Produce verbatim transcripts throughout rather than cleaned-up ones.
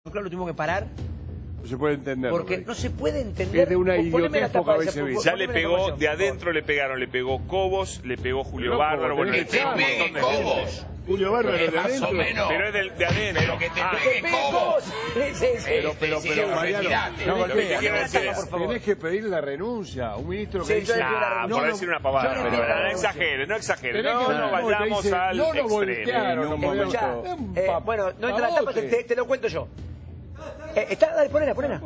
Claro, lo tuvimos que parar. No se puede entender. Porque no se puede entender. Es de una Poneme la idiotez tapa poca esa, veces vista. Ya le pegó, de adentro le pegaron, le pegó Cobos, le pegó Julio Loco, Bárbaro, bueno, tenés le que pegó un echarlo. montón de Cobos. gente. Julio Bárbaro Pero de más adentro. o menos. Pero es del, de adentro. Pero que te Ah, pegue Cobos. Sí, sí, sí. Pero, pero, Sí, pero, sí, Mariano, retirate. no Lo que golpea. quiero decir Por es... favor. Tenés que pedir la renuncia. Un ministro que Sí, dice... yo le pido la Ah, renuncia. por no, decir no, una pavada, yo le pero pido la no renuncia. exagere, no exagere, Tenés no, que- no vayamos dice, al no lo extremo. voltearon, Eh, un momento. escuchá, Un eh, pa- bueno, no entra la tapa, te, pavote. te- te lo cuento yo. Eh, está, dale, ponela, ponela.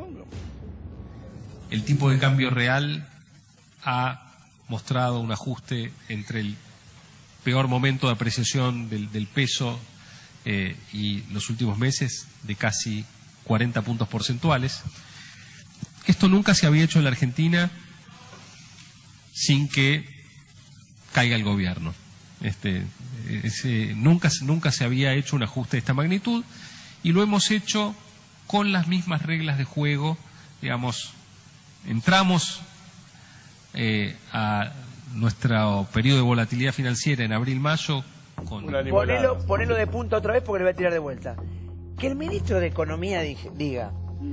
El tipo de cambio real ha mostrado un ajuste entre el peor momento de apreciación del, del peso eh, y los últimos meses de casi cuarenta puntos porcentuales. Esto nunca se había hecho en la Argentina sin que caiga el gobierno. Este, ese, nunca, nunca se había hecho un ajuste de esta magnitud y lo hemos hecho con las mismas reglas de juego, digamos. Entramos eh, a nuestro periodo de volatilidad financiera en abril-mayo con... Una limonada. Ponelo, ponelo de punta otra vez porque le voy a tirar de vuelta. Que el ministro de Economía dije- diga,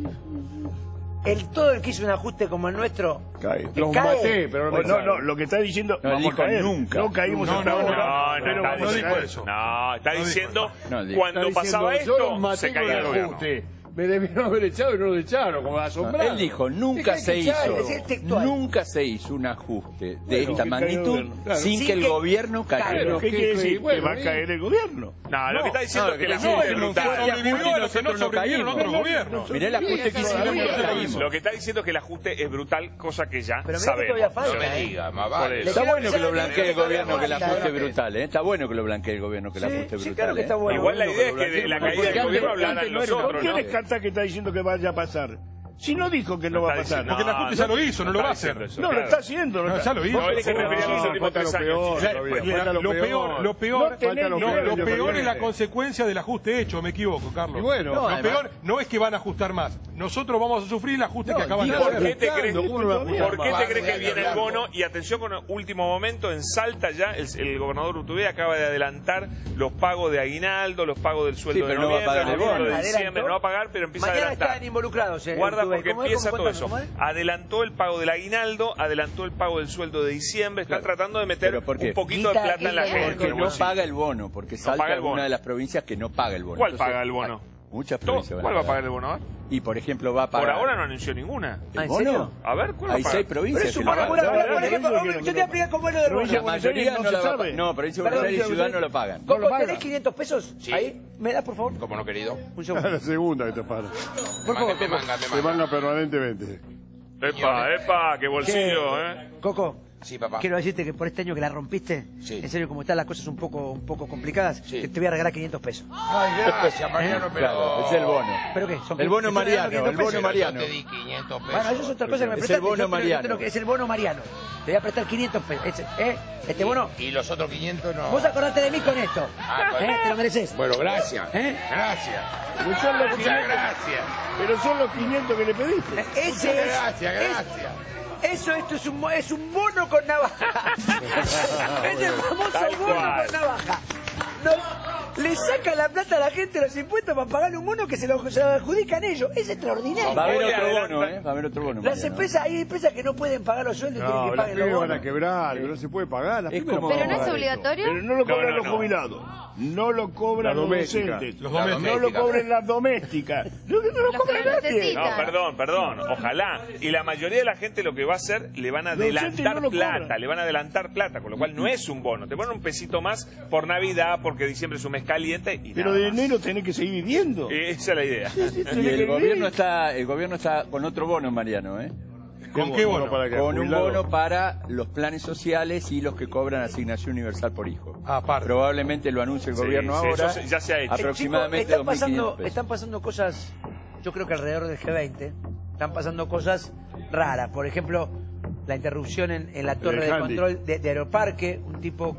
el todo el que hizo un ajuste como el nuestro, Cae. que Los cae. maté, pero no me No, no, caen. lo que está diciendo, No vamos dijo a caer. nunca. No caímos No, hasta no, ahora. No, no, pero está vamos a diciendo caer. eso. No, está diciendo No, dijo. cuando Está pasaba diciendo, yo los esto, maté se con caía el el gobierno. ajuste. Me debieron haber echado y no lo echaron, como asombrado. Él dijo, nunca Dejá se que echar, hizo, decir textual. nunca se hizo un ajuste de Bueno, esta que magnitud caiga el gobierno, claro. sin Sin que el que- gobierno Claro. caiga. Pero, ¿qué que- quiere decir? bueno, que va a bien. caer el gobierno. No, lo que está diciendo no, es que lo el que ajuste dice, es no, brutal. sobrevivió a los que no sobrevivieron otros gobiernos. Mirá el ajuste que hicieron y no caímos. Lo que está diciendo es que el ajuste es brutal, cosa que ya Pero mirá que sabemos. todavía falta, No me ¿eh? diga, más Por vale. eso. Está quiero bueno que lo avisar blanquee el que gobierno que el todavía ajuste es falta. brutal, ¿eh? Está bueno que lo blanquee el gobierno que el Sí, ajuste es sí, brutal. claro que está ¿eh? bueno. Igual la Bueno idea que es lo que de la blanquee, caída del porque gobierno antes- hablaran antes no era nosotros, ¿Por qué ¿no? descarta que está diciendo que vaya a pasar? Si no dijo que no No va a está pasar. diciendo- Porque el ajuste ya lo hizo, no lo va a hacer. está diciendo No, eso, lo claro. está haciendo. lo No, está- ya lo hizo. No, él es que refirió a los últimos falta tres lo años. peor. La- todavía, la- falta lo peor, lo peor, No tenés no, ni lo idea de lo peor que es la viene. consecuencia del ajuste hecho, me equivoco, Carlos. Y bueno, lo además- peor no es que van a ajustar más. Nosotros vamos a sufrir el ajuste que acaban ¿Y de por hacer. qué te crees, ¿Cómo no va a ajustar por qué más? te crees que viene el bono? Y atención con el último momento, en Salta ya el, el gobernador Urtubey acaba de adelantar los pagos de aguinaldo, los pagos del sueldo Sí, de pero no va a noviembre, pagar el los sueldos bono. de diciembre, Adelantó. no va a pagar, pero empieza a Mañana adelantar. están involucrados. eh, Guarda Urtubey. porque ¿Cómo es? empieza ¿Cómo todo es? eso. ¿Cómo es? Adelantó el pago del aguinaldo, adelantó el pago del sueldo de diciembre, está Claro. tratando de meter ¿Pero por qué? un poquito de Guita, plata en la guita, gente. Porque en el no bolsillo. paga el bono, porque Salta paga el es bono. una de las provincias que no paga el bono. ¿Cuál Entonces, paga el bono? hay Muchas Todo- provincias van ¿Cuál va a pagar el bono? A ver. Y por ejemplo va a pagar... Por ahora no anunció ninguna. ¿El ¿Ah, en bono? serio? A ver, ¿cuál va a Hay pagar? seis provincias Pero es que un lo bono, pagan. por no, por no, ejemplo, no, no, yo te voy a explicar cómo es lo del bono. Provincia La mayoría Buenos no, Aires la no se va- sabe. No, provincia de Perdón, Buenos Aires y Buenos Ciudad Aires. no lo pagan. Coco, No lo paga. ¿tenés quinientos pesos? Sí. Ahí, ¿me das, por favor? Como no, querido. Un Es segundo. la segunda que te para. Por favor, Me manga, me Te manga. manga permanentemente. Epa, epa, qué bolsillo, ¿eh? Coco, Sí, papá. quiero decirte que por este año que la rompiste, Sí. en serio, como están las cosas un poco un poco complicadas, Sí. te, te voy a regalar quinientos pesos. Ay, gracias, Mariano, pero... Claro, es el bono. ¿Pero qué? ¿Son El bono quinientos Mariano, pesos? el bono pesos? Mariano. Yo te di quinientos pesos. Bueno, eso es otra cosa que me Es prestaste. el bono yo te lo- yo te Mariano. lo que es el bono Mariano. Te voy a prestar quinientos pesos. Ese, ¿eh? Este bono, Y los otros quinientos no. vos acordate de mí con esto. Ah, con- ¿Eh? Te lo mereces. Bueno, gracias. ¿Eh? Gracias. Pero son los Muchas quinientos, gracias. pero son los quinientos que le pediste. Ese Muchas es, gracias, es- gracias. Eso, esto es un, mo- es un bono con navaja. Es el famoso Tal bono cual. con navaja. No, le sacan la plata a la gente los impuestos para pagarle un bono que se lo, se lo adjudican ellos. Es extraordinario. Va a haber Hoy otro adelanta- bono, ¿eh? Va a haber otro bono. Las Mariano. empresas, hay empresas que no pueden pagar los sueldos y No, tienen que las pagar los pymes van bonos. a quebrar, que no se puede pagar. Las Es pymes como- van a ¿Pero no es pagar eso. obligatorio? Pero no lo No, cobran no, los no. jubilados. No lo cobran La los doméstica. docentes. Los No domésticos. lo cobren las domésticas. No, no lo Los cobra que lo nadie. necesitan. No, perdón, perdón, ojalá. Y la mayoría de la gente lo que va a hacer, le van a Los docentes adelantar no lo plata, cobran. le van a adelantar plata, con lo cual no es un bono. Te ponen un pesito más por Navidad, porque diciembre es un mes caliente y Pero nada de más. enero tenés que seguir viviendo. Esa es la idea. Y el gobierno está, el gobierno está con otro bono, Mariano, ¿eh? ¿Con qué bono? para que Con un jubilado- bono para los planes sociales y los que cobran asignación universal por hijo. Ah, aparte. Probablemente lo anuncie el Sí, gobierno sí, ahora. eso se- ya se ha hecho. Aproximadamente Chicos, están dos mil quinientos pasando, pesos. están pasando cosas, yo creo que alrededor del G veinte, están pasando cosas raras. Por ejemplo, la interrupción en, en la torre de Handy. control de, de Aeroparque, un tipo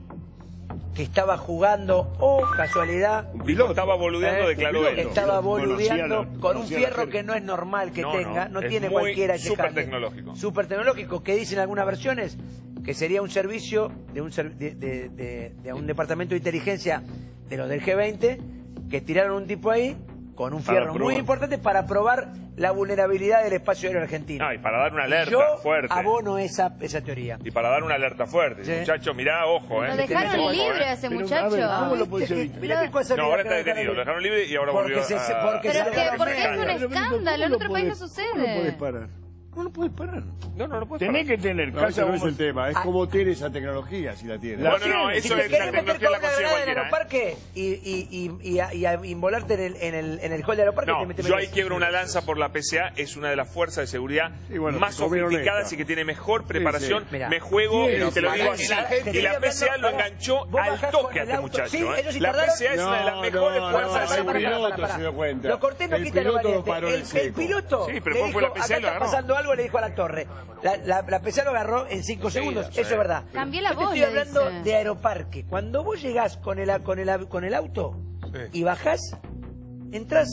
que estaba jugando, o casualidad, Un piloto estaba boludeando, eh, declaró piloto. esto. estaba Conocía boludeando la- con un conocía la fierro gente. que no es normal que No, tenga, no, no, es tiene muy cualquiera ese súper Handy. tecnológico. Súper tecnológico, que dicen algunas versiones que sería un servicio de un, ser- de, de- de- de un departamento de inteligencia de los del G veinte, que tiraron un tipo ahí con un Para fierro muy probar. importante para probar la vulnerabilidad del espacio aéreo argentino. No, y para dar una alerta Yo fuerte. abono esa, esa teoría. Y para dar una alerta fuerte. Sí. Muchachos, mirá, ojo, ¿eh? Lo dejaron Ojo, libre ¿eh? a ese Pero, muchacho. a ver, ¿cómo lo ¿Viste puedes que- evitar? mirá qué cosa No, que ahora lo está dejaron detenido. Lo libre. dejaron libre y ahora Porque volvió se- se- a... porque Pero se es que, lo ¿por qué es un dejaron. escándalo? En otro país no sucede. ¿Cómo lo podés parar? No lo puedes parar. No, no, no puedes Tenés parar. que tener No, ese casa no es bomba- el tema, Ah. es como tiene esa tecnología, si la tiene. La Bueno, no, tiene. Si eso te es la querés meter tecnología con la una consigue granada en cualquiera, ¿eh? Aeroparque y, y, y, y, a- y a involarte en el, en el, en el hall de Aeroparque, te No, metes yo ahí quiebro una lanza por la P C A, es una de las fuerzas de seguridad Y bueno, más se comieron sofisticadas esta. y que tiene mejor preparación. sí. Mirá. Me juego, Sí, y te lo pero digo para que así, la gente- y la Te P C A estoy lo hablando, enganchó vos al bajás con toque a el este auto. muchacho. Sí, ¿eh? ellos sí La P tardaron. C A es una de las No, mejores no, fuerzas no, de el seguridad. piloto se dio cuenta. Lo corté no El quita lo piloto valiente. paró en El, el seco. piloto Sí, pero le después fue dijo, la P C A y acá lo está agarró. pasando algo, le dijo a la torre. La, la, la P C A lo agarró en cinco segundos, sí. eso es verdad. Cambié la Yo te voz, estoy le hablando dice. de Aeroparque. Cuando vos llegás con el, con el, con el auto Sí. y bajás, entras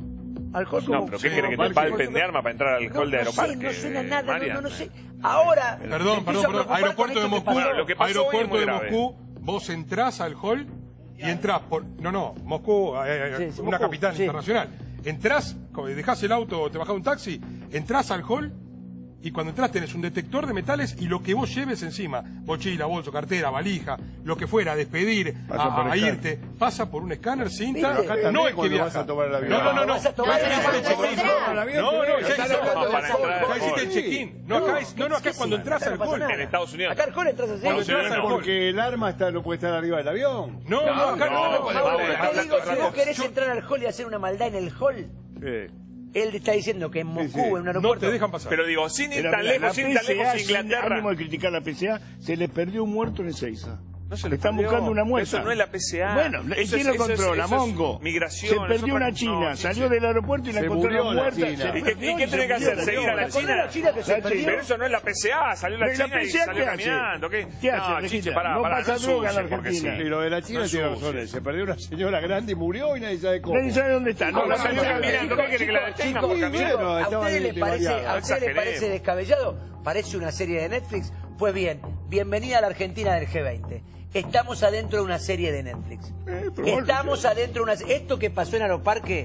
al hall como... No, pero ¿qué como quiere que te parque. palpen de arma para entrar al No, hall de no Aeroparque? sé, no suena nada, no, Marian? no, no sé. Ahora... me Perdón, empiezo perdón, a perdón. preocupar Aeropuerto con de esto que Moscú. pasó. Bueno, lo que pasó hoy es Aeropuerto muy de grave. Moscú, vos entrás al hall y entrás por... No, no, Moscú, eh, eh, Sí, sí, una Moscú, capital sí. internacional. Entrás, como dejás el auto, te bajás un taxi, entrás al hall y cuando entras tenés un detector de metales y lo que vos lleves encima, mochila, bolso, cartera, valija, lo que fuera, despedir, Pasa a, por a escáner. irte, pasa por un escáner, cinta, ¿Viste? Acá no también es que cuando viaja. vas a tomar el avión. No, no, no, no. Vas a tomar Ya el hiciste el avión. check-in. Entras. No, no, ya hiciste, Para entrar al ya hall. hiciste el check-in. No, acá es, no, no, acá es cuando entras al hall. En Estados Unidos. Acá al hall entras así. Cuando Sí, entras no, al no, hall. Porque el arma está, no puede estar arriba del avión. No, no, acá no, no. no, no, no, no, no, acá Te digo, no, si no, vos querés yo- entrar al hall y hacer una maldad en el hall, Sí. él está diciendo que en Moscú, sí. en un No aeropuerto... te dejan pasar. Pero digo, sin ir Pero tan mira, lejos, la sin ir tan P C A, lejos, sin Inglaterra. ánimo de criticar la P C A, se le perdió un muerto en Ezeiza. No se le Están perdió. buscando una muerta. Eso no es la P C A. Bueno, Eso ¿quién es- lo eso es- controla? eso es Mongo. migración, Se es perdió otra- una china, no, salió sí. del aeropuerto y la Se encontraron murió la muerta. china. Se ¿Y qué, perdió y qué se tiene que murió hacer? la ¿Seguir a la china. China? la China que se La perdió. China. Pero eso no es la P C A, salió la Pero la China y P C A, salió ¿qué hace? caminando. ¿Qué, ¿Qué hace, no, Rejita? Chiche, pará, No pará, pasa no droga en ensucies, porque Argentina. sí. Y lo de la China No tiene ensucies. razón. Se perdió una señora grande y murió y nadie sabe cómo. Nadie sabe dónde está. No, No, la la salió China. caminando. ¿Qué quiere que la detenga por Sí, caminar? bueno, ¿A estaba ustedes les parece, variado. a ustedes les Exageremos. parece descabellado? ¿Parece una serie de Netflix? Pues bien, bienvenida a la Argentina del G veinte. Estamos adentro de una serie de Netflix. Eh, pero bueno, Estamos sí. adentro de una... Esto que pasó en Aeroparque...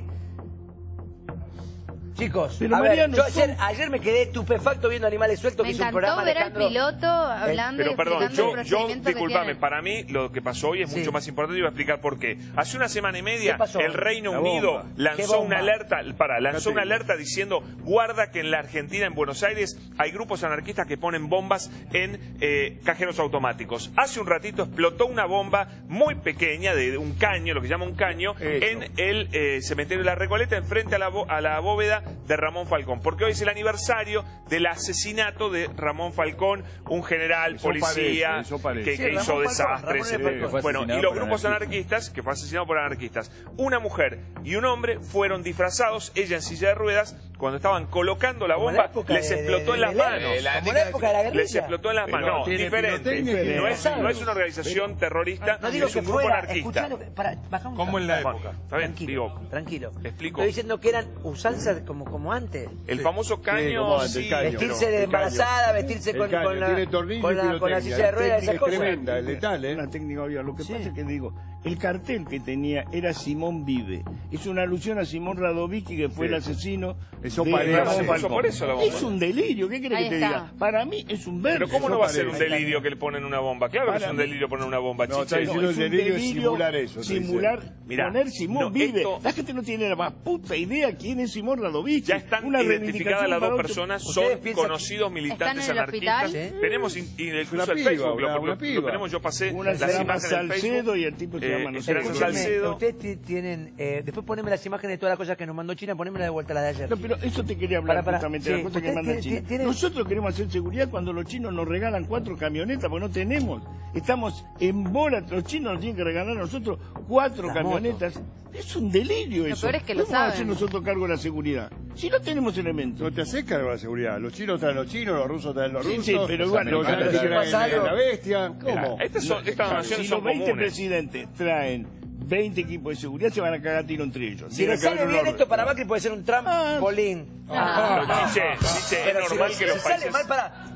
Chicos, Pero a ver, Mariano, yo son- ayer, ayer me quedé estupefacto viendo Animales Sueltos, Me que hizo un encantó programa ver al Alejandro. piloto hablando Pero y perdón, explicando yo, el yo procedimiento que disculpame, tienen. para mí lo que pasó hoy es Sí. mucho más importante y voy a explicar por qué. Hace una semana y media ¿Qué pasó? el Reino La Unido bomba. ¿Qué lanzó bomba? una alerta, para, lanzó una Fíjate. alerta diciendo, guarda que en la Argentina, en Buenos Aires, hay grupos anarquistas que ponen bombas en eh, cajeros automáticos. Hace un ratito explotó una bomba muy pequeña, de un caño, lo que llama un caño, Eso. en el eh, cementerio de la Recoleta, enfrente a la, bo- a la bóveda de Ramón Falcón. Porque hoy es el aniversario del asesinato de Ramón Falcón, un general, Eso policía, parece, eso parece. que, Sí, que Ramón hizo Falcón, desastres. Ramón eh, Falcón. Fue bueno, y asesinado los por grupos anarquistas. anarquistas, que fue asesinado por anarquistas. Una mujer y un hombre fueron disfrazados, ella en silla de ruedas, cuando estaban colocando la Como en la bomba, época les de- de- explotó en de- las de- manos. Como en la época de la guerrilla. Les explotó en las Pero manos. No, tiene diferente. pirotecnia, No es, tiene- no es una organización terrorista, No digo es que un grupo fuera, anarquista. escuchalo, para, bajamos Como en la Bueno, época. está bien, Tranquilo, digo, tranquilo. explico. Estoy diciendo que eran usanzas como, como antes. el famoso caño, como antes, sí, el caño. Vestirse pero de el caño. embarazada, vestirse El con, caño, con la, tiene tornillo con y la, con la pirotecnia. silla de ruedas, La esas técnica es cosas. tremenda, es letal, ¿eh? Una técnica obvia. Lo que Sí. pasa es que digo, el cartel que tenía era Simón Vive. Es una alusión a Simón Radovicki, que fue Sí. el asesino Eso de parece. Ramón Por eso, Falcón. por eso la bomba. Es un delirio, ¿qué querés Ahí que te está. diga? Para mí es un verbo. Pero ¿cómo no Eso va a ser un parece. delirio que le ponen una bomba? Claro que es Para un mí- delirio poner una bomba, No, chiche. está diciendo el delirio es simular eso, te Simular, dice. Mirá, poner Simón no, Vive. esto- La gente no tiene la más puta idea quién es Simón Radovicki. Ya están Una identificadas las reivindicación dos para personas, otro- son ¿Ustedes piensan que conocidos militantes están en el anarquistas. hospital? Sí. Tenemos in- y incluso Una el piba, Facebook, lo, una- lo- una lo piba. tenemos, yo pasé Una las se llama imágenes del Salcedo Facebook. y el tipo se llama no sé Esperanza cómo. Escúchame, Salcedo. ustedes ti- tienen... Eh, después poneme las imágenes de todas las cosas que nos mandó China, ponémela de vuelta las de ayer. No, pero eso te quería hablar Para, para. justamente de Sí, la cosa que usted manda tiene- China. tiene- Nosotros queremos hacer seguridad cuando los chinos nos regalan cuatro camionetas, porque no tenemos. Estamos en bola, los chinos nos tienen que regalar a nosotros cuatro Las camionetas. Es un delirio Lo eso. peor es que lo ¿Cómo vamos a saben. hacer nosotros cargo de la seguridad? Si no tenemos elementos. No te haces cargo de la seguridad. Los chinos traen los chinos, los rusos traen los Sí, rusos. sí, pero igual, los pero yanquis si traen pasa algo- la bestia. Mirá, ¿Cómo? estas son, estas donaciones Si son los veinte comunes. presidentes traen veinte equipos de seguridad, se van a cagar a tiro entre ellos. Si Tiene le que sale haber un bien orden. esto para Macri puede ser un Ah. trampolín. Pero, Chiche, Chiche, es Pero si normal le- que los si sale países... mal para...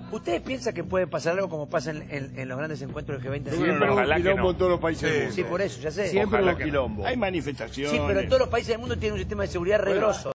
¿Ustedes piensan que puede pasar algo como pasa en, en- en los grandes encuentros del G veinte? Siempre hubo Ojalá que quilombo no. en todos los países del Sí, mundo. Sí, por eso, ya sé. Siempre Ojalá hubo que no. quilombo. Hay manifestaciones. Sí, pero en todos los países del mundo tienen un sistema de seguridad re grosso.